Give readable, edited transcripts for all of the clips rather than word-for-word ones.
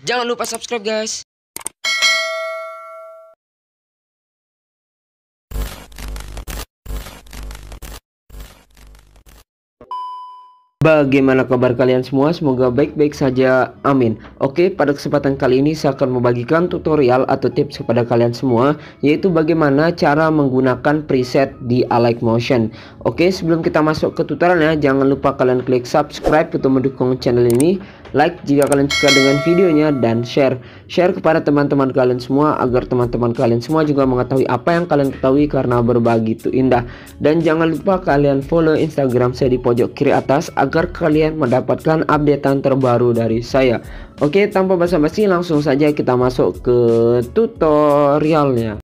Jangan lupa subscribe guys. Bagaimana kabar kalian semua? Semoga baik-baik saja, amin. Oke, pada kesempatan kali ini saya akan membagikan tutorial atau tips kepada kalian semua, yaitu bagaimana cara menggunakan preset di Alike Motion. Oke, sebelum kita masuk ke tutorialnya, jangan lupa kalian klik subscribe untuk mendukung channel ini, like jika kalian suka dengan videonya, dan share kepada teman-teman kalian semua agar teman-teman kalian semua juga mengetahui apa yang kalian ketahui, karena berbagi itu indah. Dan jangan lupa kalian follow Instagram saya di pojok kiri atas agar kalian mendapatkan updatean terbaru dari saya. Oke, tanpa basa-basi langsung saja kita masuk ke tutorialnya.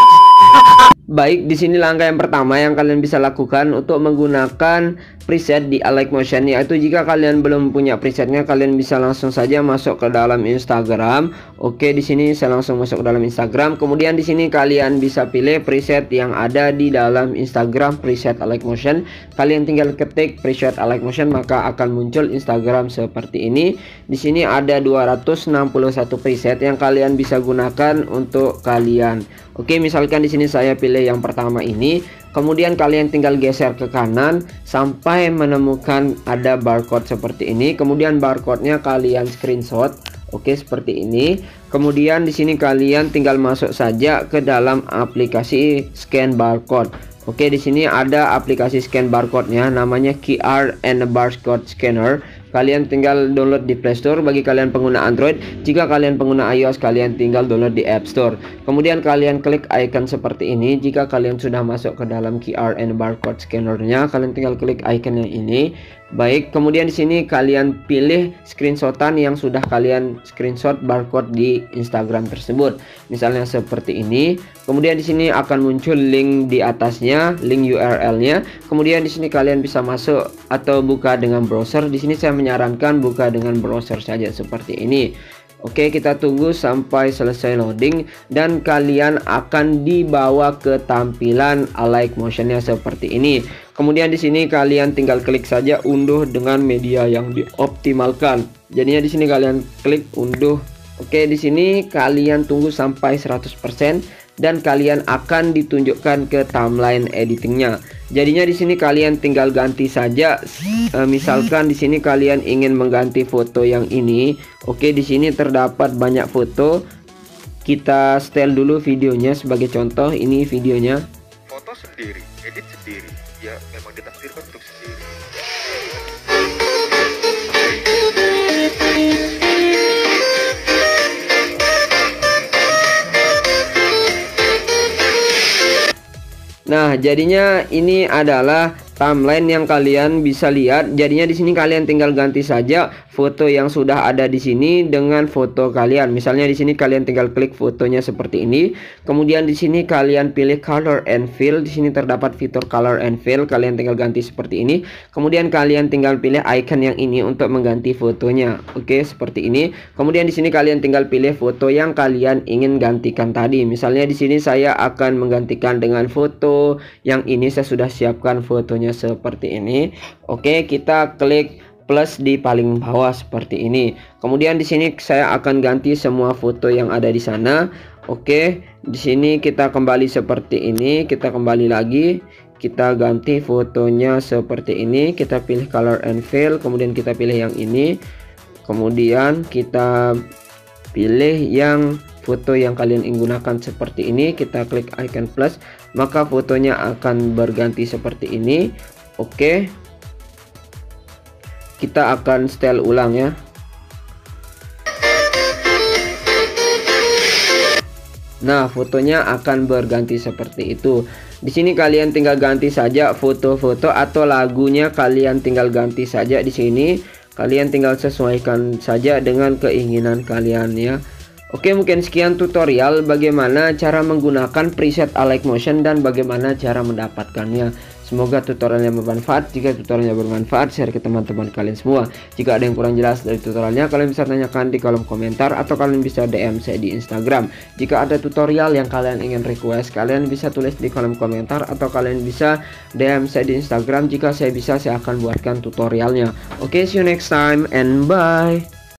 Baik, di sini langkah yang pertama yang kalian bisa lakukan untuk menggunakan preset di Alike Motion, yaitu jika kalian belum punya presetnya, kalian bisa langsung saja masuk ke dalam Instagram. Oke, di sini saya langsung masuk ke dalam Instagram. Kemudian di sini kalian bisa pilih preset yang ada di dalam Instagram preset Alike Motion. Kalian tinggal ketik preset Alike Motion, maka akan muncul Instagram seperti ini. Di sini ada 261 preset yang kalian bisa gunakan untuk kalian. Oke, misalkan di sini saya pilih yang pertama ini, kemudian kalian tinggal geser ke kanan sampai menemukan ada barcode seperti ini. Kemudian barcode-nya kalian screenshot. Oke, seperti ini. Kemudian di sini kalian tinggal masuk saja ke dalam aplikasi scan barcode. Oke, di sini ada aplikasi scan barcode-nya, namanya QR and Barcode Scanner. Kalian tinggal download di Play Store bagi kalian pengguna Android. Jika kalian pengguna iOS, kalian tinggal download di App Store. Kemudian kalian klik icon seperti ini. Jika kalian sudah masuk ke dalam QR and Barcode Scanner-nya, kalian tinggal klik icon yang ini. Baik, kemudian di sini kalian pilih screenshotan yang sudah kalian screenshot barcode di Instagram tersebut. Misalnya seperti ini. Kemudian di sini akan muncul link di atasnya, link URL-nya. Kemudian di sini kalian bisa masuk atau buka dengan browser. Di sini saya menyarankan buka dengan browser saja seperti ini. Oke, kita tunggu sampai selesai loading dan kalian akan dibawa ke tampilan Alike Motion-nya seperti ini. Kemudian di sini kalian tinggal klik saja unduh dengan media yang dioptimalkan. Jadinya di sini kalian klik unduh. Oke, di sini kalian tunggu sampai 100% dan kalian akan ditunjukkan ke timeline editingnya. Jadinya di sini kalian tinggal ganti saja. Misalkan di sini kalian ingin mengganti foto yang ini. Oke, di sini terdapat banyak foto. Kita setel dulu videonya sebagai contoh. Ini videonya. Foto sendiri, edit sendiri. Ya, memang ditakdirkan untuk sendiri. Nah, jadinya ini adalah timeline yang kalian bisa lihat. Jadinya di sini kalian tinggal ganti saja foto yang sudah ada di sini dengan foto kalian. Misalnya di sini kalian tinggal klik fotonya seperti ini. Kemudian di sini kalian pilih color and fill. Di sini terdapat fitur color and fill. Kalian tinggal ganti seperti ini. Kemudian kalian tinggal pilih icon yang ini untuk mengganti fotonya. Oke, seperti ini. Kemudian di sini kalian tinggal pilih foto yang kalian ingin gantikan tadi. Misalnya di sini saya akan menggantikan dengan foto yang ini. Saya sudah siapkan fotonya seperti ini. Oke, kita klik plus di paling bawah seperti ini. Kemudian di sini saya akan ganti semua foto yang ada di sana. Oke, di sini kita kembali seperti ini. Kita kembali lagi. Kita ganti fotonya seperti ini. Kita pilih color and fill. Kemudian kita pilih yang ini. Kemudian kita pilih yang foto yang kalian ingin gunakan seperti ini. Kita klik icon plus, maka fotonya akan berganti seperti ini. Oke, kita akan setel ulang ya. Nah, fotonya akan berganti seperti itu. Di sini kalian tinggal ganti saja foto-foto atau lagunya, kalian tinggal ganti saja di sini. Kalian tinggal sesuaikan saja dengan keinginan kalian ya. Oke, mungkin sekian tutorial bagaimana cara menggunakan preset Alike Motion dan bagaimana cara mendapatkannya. Semoga tutorialnya bermanfaat. Jika tutorialnya bermanfaat, share ke teman-teman kalian semua. Jika ada yang kurang jelas dari tutorialnya, kalian bisa tanyakan di kolom komentar atau kalian bisa DM saya di Instagram. Jika ada tutorial yang kalian ingin request, kalian bisa tulis di kolom komentar atau kalian bisa DM saya di Instagram. Jika saya bisa, saya akan buatkan tutorialnya. Oke, see you next time and bye.